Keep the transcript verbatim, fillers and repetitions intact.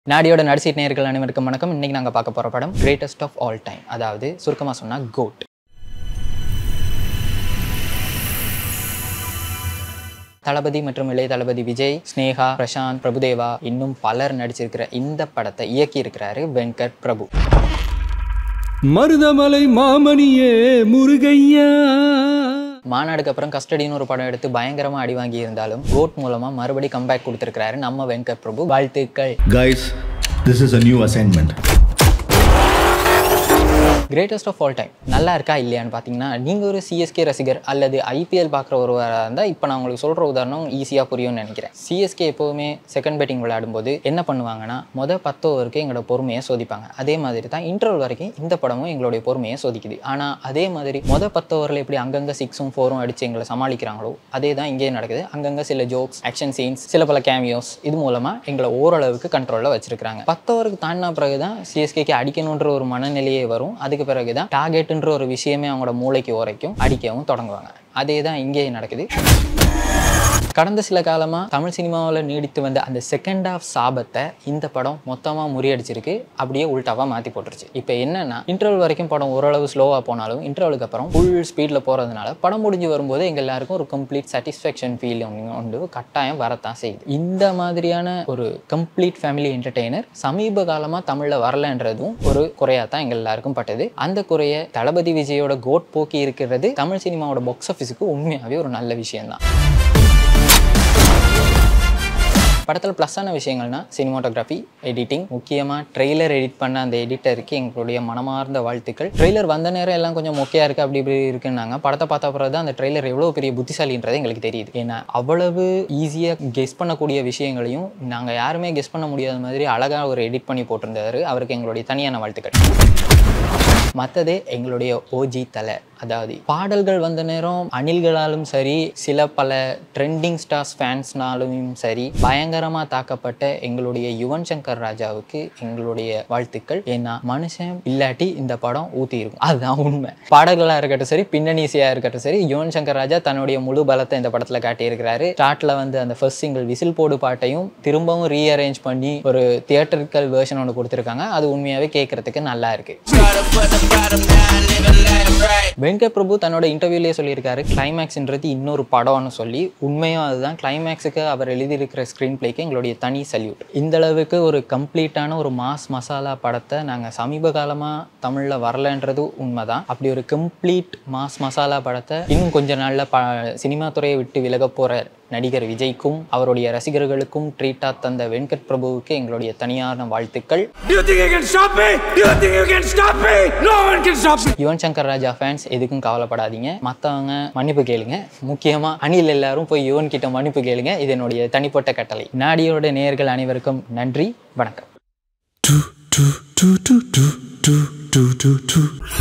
நாடியோட நடிசீட் நேயர்கள் அனைவருக்கும் வணக்கம். இன்னைக்கு நாங்க பார்க்க போற படம் கிரேட்டஸ்ட் ஆஃப் ஆல் டைம், அதாவது சுருக்கமா சொன்னா கோட். தளபதி மற்றும் இளைய தளபதி விஜய், ஸ்னேகா, பிரசாந்த், பிரபுதேவா இன்னும் பலர் நடிச்சிருக்கிற இந்த படத்தை இயக்கி இருக்கிறாரு வெங்கட் பிரபு. மருதமலை மாமணியே முருகையா. மாநாடுக்கு அப்புறம் கஸ்டடின்னு ஒரு படம் எடுத்து பயங்கரமா அடி வாங்கி இருந்தாலும் கோட் மூலமா மறுபடி கம்பேக் கொடுத்திருக்கிறாரு நம்ம வெங்கட் பிரபு. வாழ்த்துக்கள். Guys, this is a new assignment. Greatest of all time நல்லா இருக்கா இல்லையான்னு பார்த்தீங்கன்னா, நீங்கள் ஒரு சிஎஸ்கே ரசிகர் அல்லது ஐபிஎல் பார்க்குற ஒருவராக இருந்தால் இப்போ நான் உங்களுக்கு சொல்கிற உதாரணம் ஈஸியாக புரியும்னு நினைக்கிறேன். சிஎஸ்கே எப்போவுமே செகண்ட் பேட்டிங் விளையாடும்போது என்ன பண்ணுவாங்கன்னா, மொதல் பத்து ஓவருக்கு எங்களோட பொறுமையை சோதிப்பாங்க. அதே மாதிரி தான் இன்டர்வல் வரைக்கும் இந்த படமும் எங்களுடைய பொறுமையை சோதிக்குது. ஆனால் அதே மாதிரி மொதல் பத்து ஓவரில் எப்படி அங்கங்கே சிக்ஸும் ஃபோரும் அடித்து எங்களை சமாளிக்கிறாங்களோ அதே தான் இங்கேயும் நடக்குது. அங்கங்கே சில ஜோக்ஸ், ஆக்ஷன் சீன்ஸ், சில பல கேமியோஸ், இது மூலமாக எங்களை ஓரளவுக்கு கண்ட்ரோலில் வச்சிருக்காங்க. பத்து ஓவருக்கு தாண்டின பிறகு தான் சிஎஸ்கேக்கு அடிக்கணுன்ற ஒரு மனநிலையே வரும். அதுக்கு பிறகுதான் டார்கெட்ன்ற ஒரு விஷயமே அவங்களோட மூளைக்கு உரைக்கும், அடிக்கவும் தொடங்குவாங்க. அதே தான் இங்கேயும் நடக்குது. கடந்த சில காலமாக தமிழ் சினிமாவில் நீடித்து வந்த அந்த செகண்ட் ஆஃப் சாபத்தை இந்த படம் மொத்தமாக முறியடிச்சிருக்கு, அப்படியே உல்டாவாக மாற்றி போட்டுருச்சு. இப்போ என்னன்னா, இன்டர்வல் வரைக்கும் படம் ஓரளவு ஸ்லோவாக போனாலும் இன்டர்வலுக்கு அப்புறம் ஃபுல் ஸ்பீடில் போகிறதுனால படம் முடிஞ்சு வரும்போது எங்கள் எல்லாருக்கும் ஒரு கம்ப்ளீட் சாட்டிஸ்ஃபேக்ஷன் ஃபீல் ஒன்று கட்டாயம் வரத்தான் செய்யுது. இந்த மாதிரியான ஒரு கம்ப்ளீட் ஃபேமிலி என்டர்டெய்னர் சமீப காலமாக தமிழில் வரலன்றதும் ஒரு குறையாக தான் எங்கள் எல்லாருக்கும் பட்டது. அந்த குறைய தளபதி விஜயோட கோட் போக்கி இருக்கிறது தமிழ் சினிமாவோட பாக்ஸ் ஆஃபீஸுக்கு உண்மையாகவே ஒரு நல்ல விஷயம்தான். படத்தில் ப்ளஸ்ஸான விஷயங்கள்னா சினிமாட்டோகிராஃபி, எடிட்டிங், முக்கியமாக ட்ரெய்லர் எடிட் பண்ண அந்த எடிட்டருக்கு எங்களுடைய மனமார்ந்த வாழ்த்துக்கள். ட்ரெய்லர் வந்த நேரம் எல்லாம் கொஞ்சம் மொக்கையாக இருக்குது, அப்படி இப்படி இருக்குன்னாங்க. படத்தை பார்த்த பிறகு தான் அந்த ட்ரெய்லர் எவ்வளோ பெரிய புத்திசாலின்றது எங்களுக்கு தெரியுது. ஏன்னா அவ்வளவு ஈஸியாக கெஸ் பண்ணக்கூடிய விஷயங்களையும் நாங்கள் யாருமே கெஸ் பண்ண முடியாத மாதிரி அழகாக ஒரு எடிட் பண்ணி போட்டிருந்தாரு. அவருக்கு எங்களுடைய தனியான வாழ்த்துக்கள். மற்றதே எங்களுடைய ஓஜி தலை, அதாவது பாடல்கள் வந்த நேரம் அணில்களாலும் சரி, சில பல ட்ரெண்டிங் ஸ்டார்ஸ் ஃபேன்ஸ்னாலும் சரி பயங்கரமாக தாக்கப்பட்ட எங்களுடைய யுவன் சங்கர் ராஜாவுக்கு எங்களுடைய வாழ்த்துக்கள். ஏன்னா மனுஷன் இல்லாட்டி இந்த படம் ஊற்றி இருக்கும், அதுதான் உண்மை. பாடல்களாக இருக்கட்டும் சரி, பின்னணி இசையாக இருக்கட்டும் சரி, யுவன் சங்கர் ராஜா தன்னுடைய முழு பலத்தை இந்த படத்தில் காட்டியிருக்கிறாரு. ஸ்டார்ட்டில் வந்து அந்த ஃபர்ஸ்ட் சிங்கிள் விசில் போடு பாட்டையும் திரும்பவும் ரீஅரேஞ்ச் பண்ணி ஒரு தியேட்டரிக்கல் வெர்ஷன் ஒன்று கொடுத்துருக்காங்க. அது உண்மையாகவே கேட்கறதுக்கு நல்லா இருக்கு. வெங்கட் பிரபு தன்னோட இன்டர்வியூலேயே சொல்லியிருக்காரு, கிளைமேக்ஸ்ன்றது இன்னொரு படம்னு சொல்லி. உண்மையும் அதுதான். கிளைமேக்ஸுக்கு அவர் எழுதியிருக்கிற ஸ்க்ரீன் பிளேக்கு எங்களுடைய தனி சல்யூட். இந்த அளவுக்கு ஒரு கம்ப்ளீட்டான ஒரு மாஸ் மசாலா படத்தை நாங்கள் சமீப காலமாக தமிழில் வரலன்றது உண்மைதான். அப்படி ஒரு கம்ப்ளீட் மாஸ் மசாலா படத்தை இன்னும் கொஞ்ச நாளில் ப சினிமா துறையை விட்டு விலக போகிற நடிகர் விஜய்க்கும் அவருடைய ரசிகர்களுக்கும் ட்ரீட்டா தந்த வெங்கட் பிரபுவுக்கு எங்களுடைய தனியான வாழ்த்துக்கள். யுவன் சங்கர் ராஜா ஃபேன்ஸ் எதுக்கும் கவலைப்படாதீங்க, மற்றவங்க மன்னிப்பு கேளுங்க. முக்கியமா அணில் எல்லாரும் போய் யுவன் கிட்ட மன்னிப்பு கேளுங்க. இது என்னுடைய தனிப்பட்ட கட்டளை. நாடியோட நேயர்கள் அனைவருக்கும் நன்றி, வணக்கம்.